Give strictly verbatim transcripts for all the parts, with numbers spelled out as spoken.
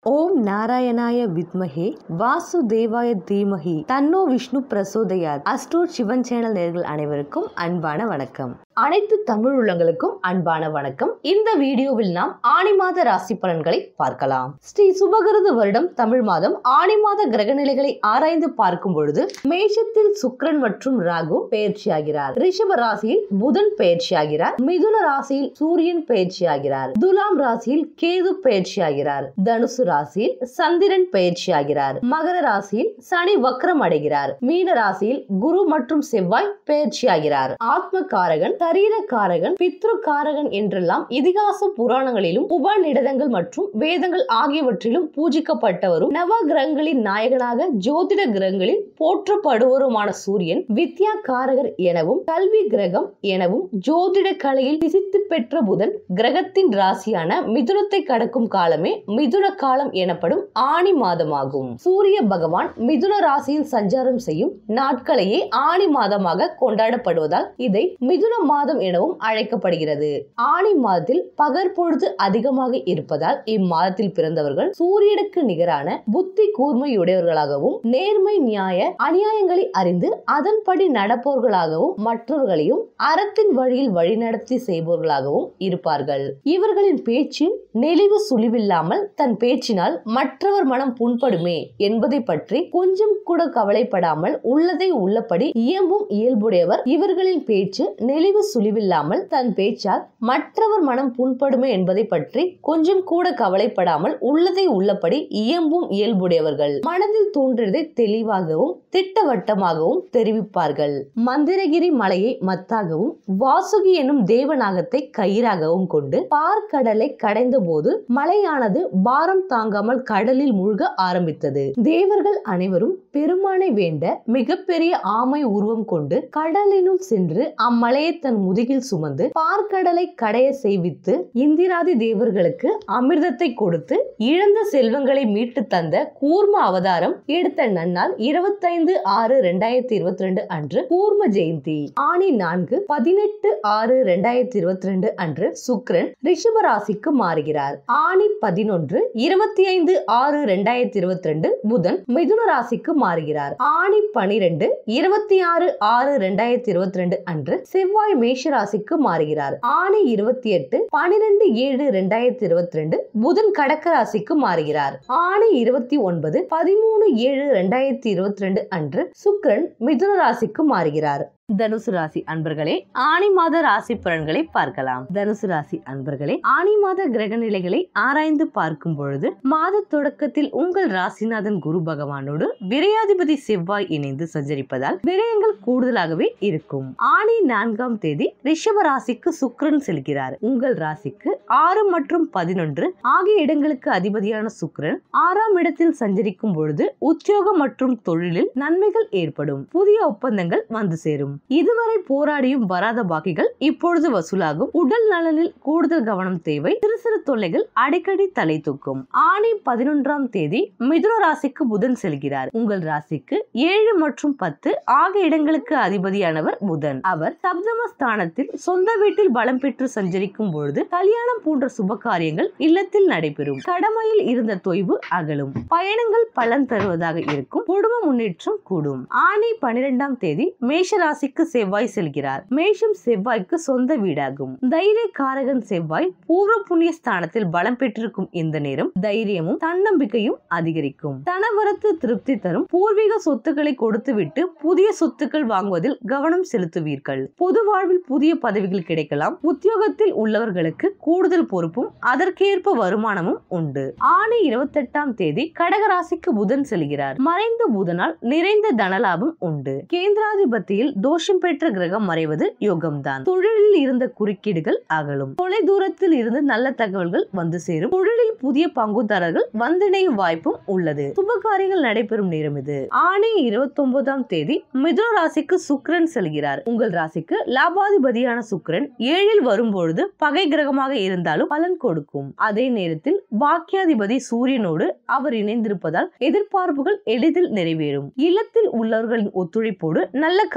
ஓம் நாராயணாய வித்மஹே வாசுதேவாய தீமஹி தன்னோ விஷ்ணு பிரசோதயாத். அஸ்ட்ரோ சிவன் சேனல் நேயர்கள் அனைவருக்கும் அன்பான வணக்கம். அனைத்து தமிழ் உள்ளங்களுக்கும் அன்பான வணக்கம். இந்த வீடியோவில் நாம் ஆனி மாத ராசி பலன்களை பார்க்கலாம். ஸ்ரீ சுபகிருது வருடம் தமிழ் மாதம் ஆனி மாத கிரக நிலைகளை ஆராய்ந்து பார்க்கும் பொழுது மேஷத்தில் சுக்கிரன் மற்றும் ராகு பெயர்ச்சியாகிறார். ரிஷப ராசியில் புதன் பெயர்ச்சியாகிறார். மிதுன ராசியில் சூரியன் பெயர்ச்சியாகிறார். துலாம் ராசியில் கேது பெயர்ச்சியாகிறார். தனுசு ராசியில் சந்திரன் பெயர்ச்சியாகிறார். மகர ராசியில் சனி வக்ரம் அடைகிறார். மீன ராசியில் குரு மற்றும் செவ்வாய் பெயர்ச்சியாகிறார். ஆத்ம காரகன், சரீர காரகன், பித்ரு காரகன் என்றெல்லாம் இதிகாச புராணங்களிலும் உபநிடதங்கள் மற்றும் வேதங்கள் ஆகியவற்றிலும் பூஜிக்கப்பட்டவரும் நவ கிரகங்களின் நாயகனாக ஜோதிட கிரகங்களில் போற்றப்படுவருமான சூரியன் வித்யா காரகர் எனவும் கல்வி கிரகம் எனவும் ஜோதிட கலையில் பிரசித்தி பெற்ற புதன் கிரகத்தின் ராசியான மிதுனத்தை கடக்கும் காலமே மிதுன காலம் எனப்படும் ஆனி மாதமாகும். சூரிய பகவான் மிதுன ராசியில் சஞ்சாரம் செய்யும் நாட்களையே ஆனி மாதமாக கொண்டாடப்படுவதால் இதை மிதுன மாதம் எனவும் அழைக்கப்படுகிறது. ஆனி மாதத்தில் பகற் பொழுது அதிகமாக இருப்பதால் இம்மாதத்தில் பிறந்தவர்கள் சூரியனுக்கு நிகரான புத்தி கூர்மையுடையவர்களாகவும் நேர்மை நியாய அநியாயங்களை அறிந்து அதன்படி நடப்பவர்களாகவும் மற்றவர்களையும் அறத்தின் வழியில் வழிநடத்தி செய்பவர்களாகவும் இருப்பார்கள். இவர்களின் பேச்சு நெளிவு சுழிவில்லாமல் தன் பேச்சினால் மற்றவர் மனம் புண்படுமே என்பதை பற்றி கொஞ்சம் கூட கவலைப்படாமல் உள்ளதை உள்ளபடி இயம்பும் இயல்புடையவர். இவர்களின் பேச்சு நெளிவு சுழிவில்லாமல் தன் பேச்சால் மற்றவர் மனம் புண்படுமே என்பதை பற்றி கொஞ்சம் கூட கவலைப்படாமல் உள்ளதை உள்ளபடி இயம்பும் இயல்புடையவர்கள். மனதில் தோன்றியதை தெளிவாகவும் திட்டவட்டமாகவும் தெரிவிப்பார்கள். மந்திரகிரி மலையை மத்தாகவும் வாசுகி எனும் தேவநாகத்தை கயிறாகவும் கொண்டு பார்க்கடலை கடைந்த போது மலையானது பாரம் தாங்காமல் கடலில் மூழ்க ஆரம்பித்தது. தேவர்கள் அனைவரும் பெருமானை வேண்ட மிகப்பெரிய ஆமை உருவம் கொண்டு கடலினுள் சென்று அம்மலையை தன் முதுகில் சுமந்து பார்க்கடலை கடைய செய்வித்து இந்திராதி தேவர்களுக்கு அமிர்தத்தை கொடுத்து இழந்த செல்வங்களை மீட்டு தந்த கூர்ம அவதாரம் எடுத்த நன்னாள் இருபத்தைந்து ஆறு இரண்டாயிரத்தி இருபத்தி ரெண்டு அன்று கூர்ம ஜெயந்தி. ஆனி நான்கு பதினெட்டு ஆறு இரண்டாயிரத்தி இருபத்தி ரெண்டு அன்று சுக்கிரன் ரிஷப ராசிக்கு மாறுகிறார். ஆனி பதினொன்று இருபத்தி ஐந்து ஆறு இரண்டாயிரத்தி இருபத்தி ரெண்டு புதன் மிதுன ராசிக்கு மாறுகிறார். ஆனி பனிரெண்டு இருபத்தி ஆறு ஆறு இரண்டாயிரத்தி இருபத்தி ரெண்டு அன்று செவ்வாய் மேஷ ராசிக்கு மாறுகிறார். ஆனி இருபத்தி எட்டு பனிரெண்டு ஏழு இரண்டாயிரத்தி இருபத்தி ரெண்டு புதன் கடக ராசிக்கு மாறுகிறார். ஆனி இருபத்தி ஒன்பது பதிமூணு ஏழு இரண்டாயிரத்தி இருபத்தி ரெண்டு அன்று சுக்கிரன் மிதுன ராசிக்கு மாறுகிறார். தனுசு ராசி அன்பர்களே, ஆனி மாத ராசி பலன்களை பார்க்கலாம். தனுசு ராசி அன்பர்களே, ஆனி மாத கிரக நிலைகளை ஆராய்ந்து பார்க்கும் பொழுது மாத தொடக்கத்தில் உங்கள் ராசிநாதன் குரு பகவானோடு விரையாதிபதி செவ்வாய் இணைந்து சஞ்சரிப்பதால் விரயங்கள் கூடுதலாகவே இருக்கும். ஆனி நான்காம் தேதி ரிஷப ராசிக்கு சுக்கிரன் செல்கிறார். உங்கள் ராசிக்கு ஆறு மற்றும் பதினொன்று ஆகிய இடங்களுக்கு அதிபதியான சுக்கிரன் ஆறாம் இடத்தில் சஞ்சரிக்கும் பொழுது உத்தியோகம் மற்றும் தொழிலில் நன்மைகள் ஏற்படும். புதிய ஒப்பந்தங்கள் வந்து சேரும். இதுவரை போராடியும் வராத பாக்கிகள் இப்பொழுது வசூலாகும். உடல் நலனில் கூடுதல் கவனம் தேவை. சிறு சிறு தொல்லைகள் அடிக்கடி தலை தூக்கும். ஆனி பதினொன்றாம் தேதி மிதுன ராசிக்கு புதன் செல்கிறார். உங்கள் ராசிக்கு ஏழு மற்றும் பத்து ஆகிய இடங்களுக்கு அதிபதியானவர் புதன். அவர் சப்தம ஸ்தானத்தில் சொந்த வீட்டில் பலம் பெற்று சஞ்சரிக்கும் பொழுது கல்யாணம் போன்ற சுப காரியங்கள் இல்லத்தில் நடைபெறும். கடமையில் இருந்த தொய்வு அகலும். பயணங்கள் பலன் தருவதாக இருக்கும். குடும்ப முன்னேற்றம் கூடும். ஆனி பனிரெண்டாம் தேதி மேஷ ராசி செவ்வாய் செல்கிறார். மேஷம் செவ்வாய்க்கு சொந்த வீடாகும். தைரிய காரகன் செவ்வாய் பூர்வ புண்ணிய ஸ்தானத்தில் பலம் பெற்றிருக்கும் இந்த நேரம் தைரியமும் தன்னம்பிக்கையும் அதிகரிக்கும். தனவரத்து திருப்தி தரும். பூர்வீக சொத்துக்களை கொடுத்துவிட்டு புதிய சொத்துக்கள் வாங்குவதில் கவனம் செலுத்துவீர்கள். பொது வாழ்வில் புதிய பதவிகள் கிடைக்கலாம். உத்தியோகத்தில் உள்ளவர்களுக்கு கூடுதல் பொறுப்பும் அதற்கேற்ப வருமானமும் உண்டு. ஆனி இருபத்தி எட்டாம் தேதி கடகராசிக்கு புதன் செல்கிறார். மறைந்த புதனால் நிறைந்த தனலாபம் உண்டு. கேந்திராதிபத்தியில் தோஷம் பெற்ற கிரகம் மறைவது யோகம்தான். தொழிலில் இருந்த குறுக்கீடுகள் அகலும். தொலை தூரத்தில் இருந்து நல்ல தகவல்கள் வந்து சேரும். தொழிலில் புதிய பங்குதாரர்கள் வந்திணையும் வாய்ப்பும் உள்ளது. சுப காரியங்கள் நடைபெறும் நேரம் இது. ஆனி இருபத்தி ஒன்பதாம் தேதி மிதுன ராசிக்கு சுக்கிரன் செல்கிறார். உங்கள் ராசிக்கு லாபாதிபதியான சுக்கிரன் ஏழில் வரும்பொழுது பகை கிரகமாக இருந்தாலும் பலன் கொடுக்கும். அதே நேரத்தில் பாக்கியாதிபதி சூரியனோடு அவர் இணைந்திருப்பதால் எதிர்பார்ப்புகள் எளிதில் நிறைவேறும். இல்லத்தில் உள்ளவர்களின் ஒத்துழைப்போடு நல்ல காரியங்கள்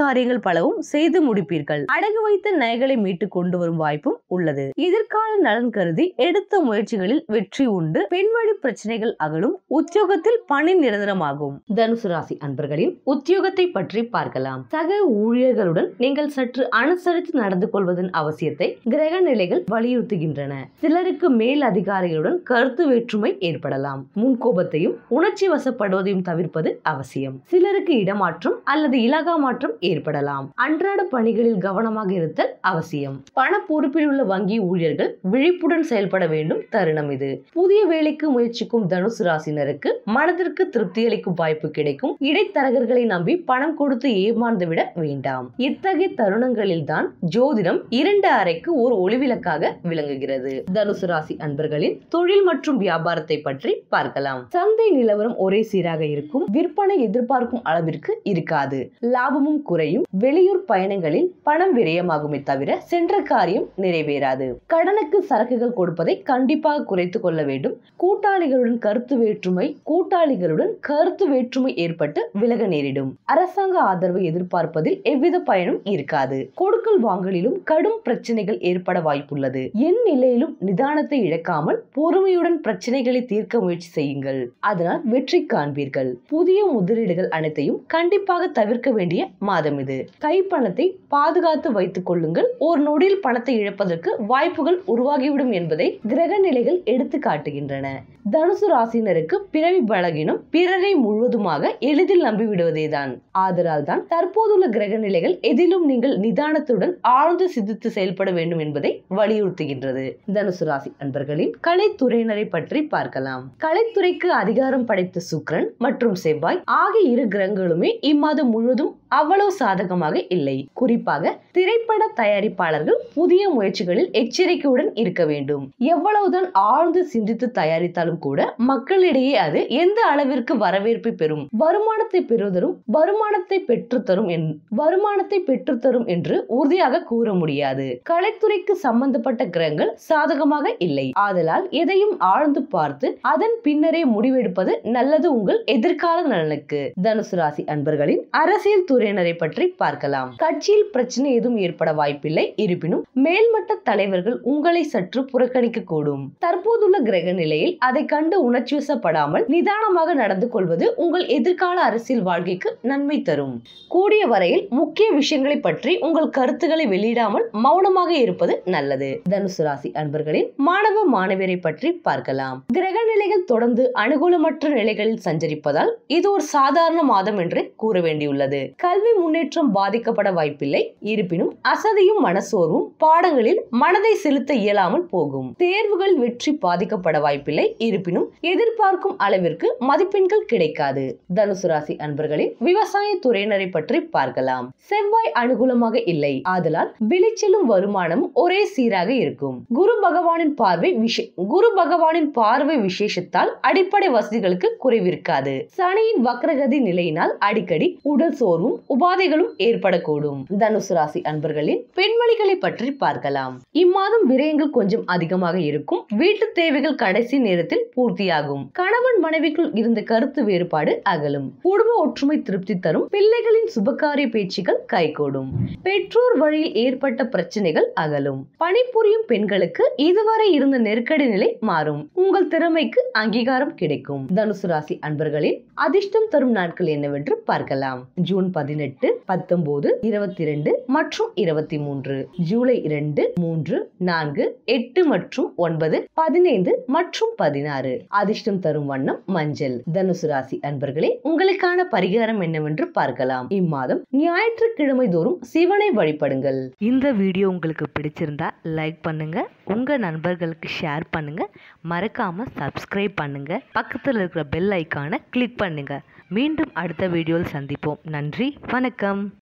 பலவும் செய்து முடிப்பீர்கள். அடகு வைத்த நகைகளை மீட்டு கொண்டு வரும் வாய்ப்பும் உள்ளது. எதிர்கால நலன் கருதி எடுத்த முயற்சிகளில் வெற்றி உண்டு. பெண்வழி பிரச்சனைகள் அகலும். உத்தியோகத்தில் பணி நிரந்தரமாகும். தனுசு ராசி அன்பர்களின் உத்தியோகத்தை பற்றி பார்க்கலாம். சக ஊழியர்களுடன் நீங்கள் சற்று அனுசரித்து நடந்து கொள்வதன் அவசியத்தை கிரக நிலைகள் வலியுறுத்துகின்றன. சிலருக்கு மேல் அதிகாரிகளுடன் கருத்து வேற்றுமை ஏற்படலாம். முன்கோபத்தையும் உணர்ச்சி வசப்படுவதையும் தவிர்ப்பது அவசியம். சிலருக்கு இடமாற்றம் அல்லது இலாகா மாற்றம் ஏற்படலாம். அன்றாட பணிகளில் கவனமாக இருத்தல் அவசியம். பண பொறுப்பில் உள்ள வங்கி ஊழியர்கள் விழிப்புடன் செயல்பட வேண்டும் தருணம் இது. புதிய வேலைக்கு முயற்சிக்கும் தனுசு ராசினருக்கு மனதிற்கு திருப்தி அளிக்கும் வாய்ப்பு கிடைக்கும். இடைத்தரகர்களை நம்பி பணம் கொடுத்து ஏமாந்து விட வேண்டாம். இத்தகைய தருணங்களில் தான் ஜோதிடம் இரண்டு அறைக்கு ஒரு ஒளிவிளக்காக விளங்குகிறது. தனுசு ராசி அன்பர்களின் தொழில் மற்றும் வியாபாரத்தை பற்றி பார்க்கலாம். சந்தை நிலவரம் ஒரே சீராக இருக்கும். விற்பனை எதிர்பார்க்கும் அளவிற்கு இருக்காது. லாபமும் குறையும். வெளியூர் பயணங்களில் பணம் விரயமாகுமே தவிர சென்ற காரியம் நிறைவேறாது. கடனுக்கு சரக்குகள் கொடுப்பதை கண்டிப்பாக குறைத்துக் கொள்ள வேண்டும். கூட்டாளிகளுடன் கருத்து வேற்றுமை கூட்டாளிகளுடன் கருத்து வேற்றுமை ஏற்பட்டு விலக நேரிடும். அரசாங்க ஆதரவை எதிர்பார்ப்பதில் எவ்வித பயனும் இருக்காது. கொடுக்கல் வாங்கலிலும் கடும் பிரச்சனைகள் ஏற்பட வாய்ப்புள்ளது. என் நிலையிலும் நிதானத்தை இழக்காமல் பொறுமையுடன் பிரச்சனைகளை தீர்க்க முயற்சி செய்யுங்கள். அதனால் வெற்றி காண்பீர்கள். புதிய முதலீடுகள் அனைத்தையும் கண்டிப்பாக தவிர்க்க வேண்டிய மாதம் இது. கைப்பணத்தை பாதுகாத்து வைத்துக் கொள்ளுங்கள். ஒரு நொடியில் பணத்தை இழப்பதற்கு வாய்ப்புகள் உருவாகிவிடும் என்பதை கிரக நிலைகள் எடுத்து காட்டுகின்றன. தனுசு ராசினருக்கு பிறவி பலகீனம் பிறரை முழுவதுமாக எளிதில் நம்பிவிடுவதேதான். ஆதலால் தான் தற்போதுள்ள கிரக நிலைகள் எதிலும் நீங்கள் நிதானத்துடன் ஆழ்ந்து சிந்தித்து செயல்பட வேண்டும் என்பதை வலியுறுத்துகின்றது. தனுசு ராசி அன்பர்களின் கலைத்துறையினரை பற்றி பார்க்கலாம். கலைத்துறைக்கு அதிகாரம் படைத்த சுக்கிரன் மற்றும் செவ்வாய் ஆகிய இரு கிரகங்களுமே இம்மாதம் முழுவதும் அவ்வளவு சாதகமாக இல்லை. குறிப்பாக திரைப்பட தயாரிப்பாளர்கள் புதிய முயற்சிகளில் எச்சரிக்கையுடன் இருக்க வேண்டும். எவ்வளவுதான் ஆழ்ந்து சிந்தித்து தயாரித்தாலும் கூட மக்களிடையே அது எந்த அளவிற்கு வரவேற்பை பெறும், வருமானத்தை பெறுவதரும் வருமானத்தை பெற்றுத்தரும் வருமானத்தை பெற்றுத்தரும் என்று உறுதியாக கூற முடியாது. கலைத்துறைக்கு சம்பந்தப்பட்ட கிரகங்கள் சாதகமாக இல்லை. ஆதலால் எதையும் ஆழ்ந்து பார்த்து அதன் பின்னரே முடிவெடுப்பது நல்லது உங்கள் எதிர்கால நலனுக்கு. தனுசு ராசி அன்பர்களின் அரசியல் துறையினரை பற்றி பார்க்கலாம். கட்சியில் பிரச்சனை எதுவும் ஏற்பட வாய்ப்பில்லை. இருப்பினும் மேல்மட்ட தலைவர்கள் உங்களை சற்று புறக்கணிக்க கூடும். தற்போதுள்ள கிரக நிலையில் அதை கண்டு உணர்ச்சி வசப்படாமல் நிதானமாக நடந்து கொள்வது உங்கள் எதிர்கால அரசியல் வாழ்க்கைக்கு நன்மை தரும். கூடிய வரையில் முக்கிய விஷயங்களை பற்றி உங்கள் கருத்துக்களை வெளியிடாமல் மௌனமாக இருப்பது நல்லது. தனுசு ராசி அன்பர்களின் மாணவ மாணவியரை பற்றி பார்க்கலாம். கிரக நிலைகள் தொடர்ந்து அனுகூலமற்ற நிலைகளில் சஞ்சரிப்பதால் இது ஒரு சாதாரண மாதம் என்று கூற வேண்டியுள்ளது. கல்வி முன்னேற்றம் பாதிக்கப்பட வாய்ப்பில்லை. இருப்பினும் அசதியும் மனசோர்வும் பாடங்களில் மனதை செலுத்த இயலாமல் போகும். தேர்வுகள் வெற்றி பாதிக்கப்பட வாய்ப்பில்லை. இருப்பினும் எதிர்பார்க்கும் அளவிற்கு மதிப்பெண்கள் கிடைக்காது. தனுசு ராசி அன்பர்களின் விவசாய துறையினரை பற்றி பார்க்கலாம். செவ்வாய் அனுகூலமாக இல்லை. ஆதலால் விளைச்சலும் வருமானம் ஒரே சீராக இருக்கும். குரு பகவானின் பார்வை குரு பகவானின் பார்வை விசேஷத்தால் அடிப்படை வசதிகளுக்கு குறைவிருக்காது. சனியின் வக்ரகதி நிலையினால் அடிக்கடி உடல் சோர்வும் உபாதைகளும் ஏற்படக்கூடும். தனுசு ராசி அன்பர்களின் பெண்மணிகளை பற்றி பார்க்கலாம். இம்மாதம் விரயங்கள் கொஞ்சம் அதிகமாக இருக்கும். வீட்டு தேவைகள் கடைசி நேரத்தில் பூர்த்தியாகும். கணவன் மனைவிக்குள் இருந்த கருத்து வேறுபாடு அகலும். குடும்ப ஒற்றுமை திருப்தி தரும். பிள்ளைகளின் சுபகாரிய பேச்சுகள் கைகூடும். பெற்றோர் வழியில் ஏற்பட்ட பிரச்சனைகள் அகலும். பணிபுரியும் பெண்களுக்கு இதுவரை இருந்த நெருக்கடி நிலை மாறும். உங்கள் திறமைக்கு அங்கீகாரம் கிடைக்கும். தனுசு ராசி அன்பர்களின் அதிர்ஷ்டம் தரும் நாட்கள் என்னவென்று பார்க்கலாம். ஜூன் பதினெட்டு, பத்தொன்பது, இருபத்தி இரண்டு மற்றும் இருபத்தி மூன்று, ஜூலை இரண்டு, மூன்று, நான்கு, எட்டு மற்றும் ஒன்பது, பதினைந்து மற்றும் பதினாறு. அதிர்ஷ்டம் தரும் வண்ணம் மஞ்சள். தனுசு ராசி அன்பர்களே, உங்களுக்கான பரிகாரம் என்னவென்று பார்க்கலாம். இம்மாதம் ஞாயிற்றுக்கிழமை தோறும் சிவனை வழிபடுங்கள். இந்த வீடியோ உங்களுக்கு பிடிச்சிருந்தா லைக் பண்ணுங்க, உங்க நண்பர்களுக்கு ஷேர் பண்ணுங்க, மறக்காம சப்ஸ்கிரைப் பண்ணுங்க, பக்கத்தில் இருக்கிற பெல் ஐக்கானை கிளிக் பண்ணுங்க. மீண்டும் அடுத்த வீடியோவில் சந்திப்போம். நன்றி, வணக்கம்.